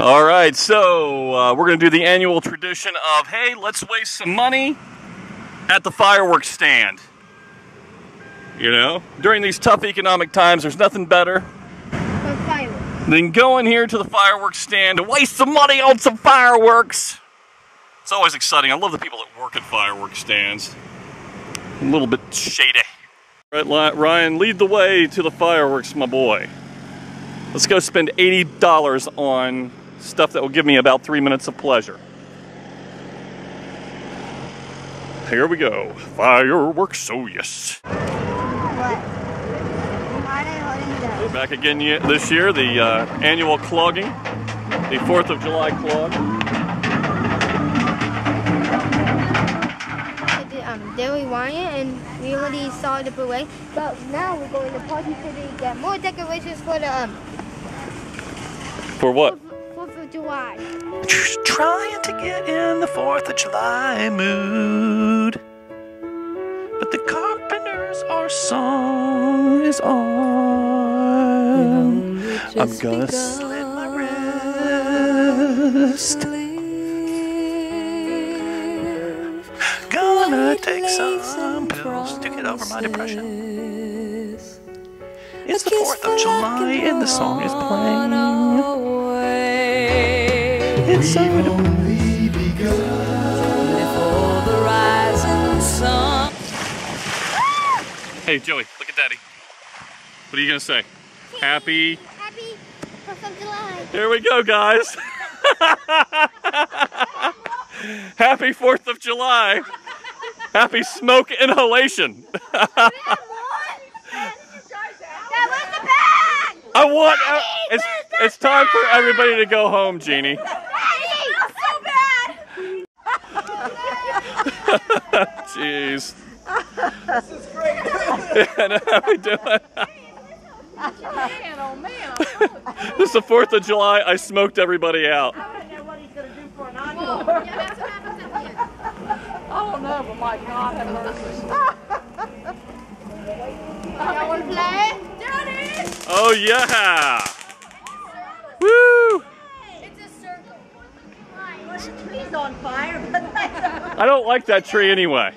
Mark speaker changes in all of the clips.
Speaker 1: All right, so we're going to do the annual tradition of, hey, let's waste some money at the fireworks stand. You know, during these tough economic times, there's nothing better than going here to the fireworks stand to waste some money on some fireworks. It's always exciting. I love the people that work at fireworks stands. A little bit shady. All right, Ryan, lead the way to the fireworks, my boy. Let's go spend $80 on stuff that will give me about 3 minutes of pleasure. Here we go. Fireworks, oh yes. We're back again this year, the annual clogging, the 4th of July clog.
Speaker 2: Dairy Wine, and we already saw the parade, but now we're going to Party City to get more decorations for the
Speaker 1: For what?
Speaker 2: 4th of July.
Speaker 3: Just trying to get in the 4th of July mood, but the Carpenters, our song is on. I'm gonna slit my wrist. Gonna take some pills to get over my depression. It's the 4th of July and the song is playing. It's only begun before the rising sun.
Speaker 1: Hey, Joey, look at Daddy. What are you gonna say? Happy
Speaker 2: 4th of July.
Speaker 1: Here we go, guys. Happy 4th of July. Happy smoke inhalation. I want. It's time for everybody to go home, Jeannie. Jeez.
Speaker 4: This is great.
Speaker 1: Yeah, how we doing?
Speaker 4: Man, oh man.
Speaker 1: This is the 4th of July. I smoked everybody out.
Speaker 4: I don't know what he's going to do for an encore. I don't know, but my God, have mercy.
Speaker 2: Y'all want to play? Daddy!
Speaker 1: Oh yeah! Woo!
Speaker 2: It's a circle.
Speaker 4: The tree's on fire, but
Speaker 1: I don't like that tree anyway.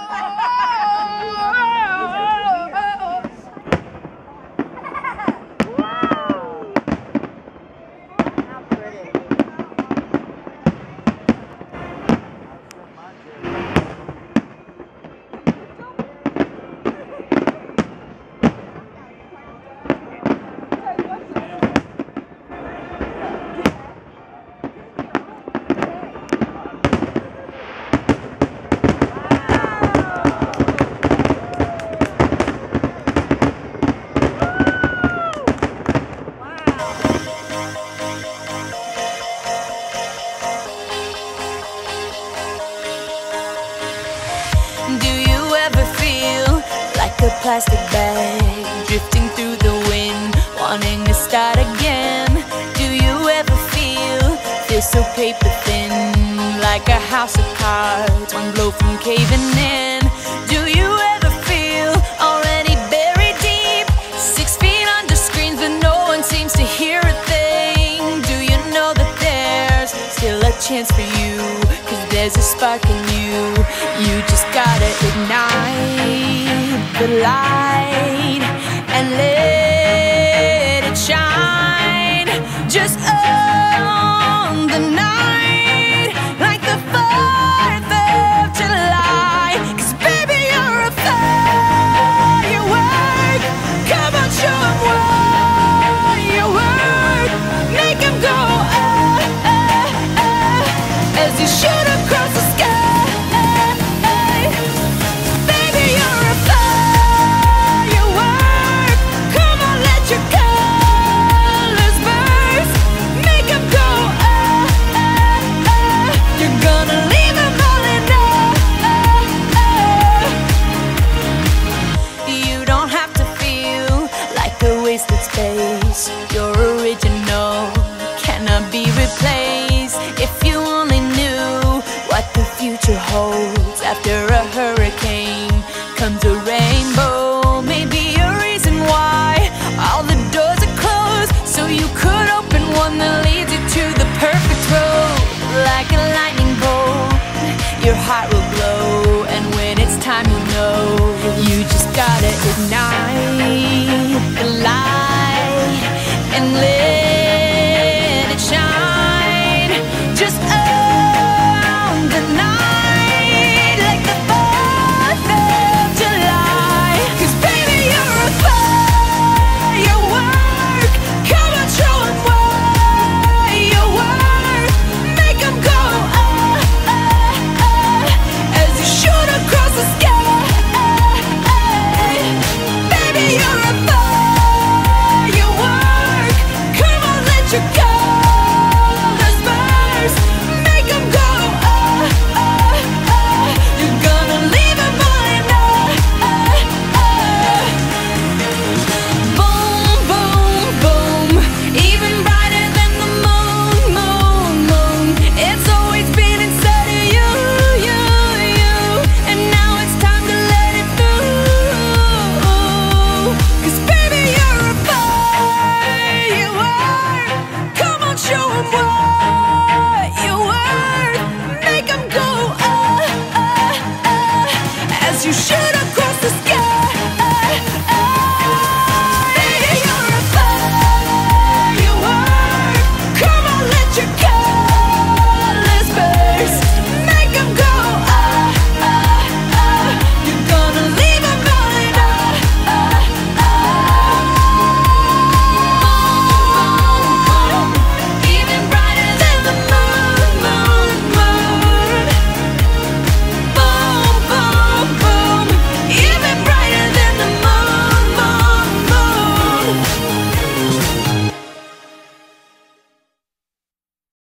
Speaker 5: Plastic bag drifting through the wind, wanting to start again. Do you ever feel so paper thin, like a house of cards, one blow from caving in? Do you ever feel already buried deep, 6 feet under screens, but no one seems to hear a thing? Do you know that there's still a chance for you, 'cause there's a spark in you? You just gotta ignite the light and let it shine. Just own the night like the 4th of July. 'Cause baby, you're a firework. Come on, show 'em what you work. Make 'em go as you shoot across the sky. Your original cannot be replaced. If you only knew what the future holds after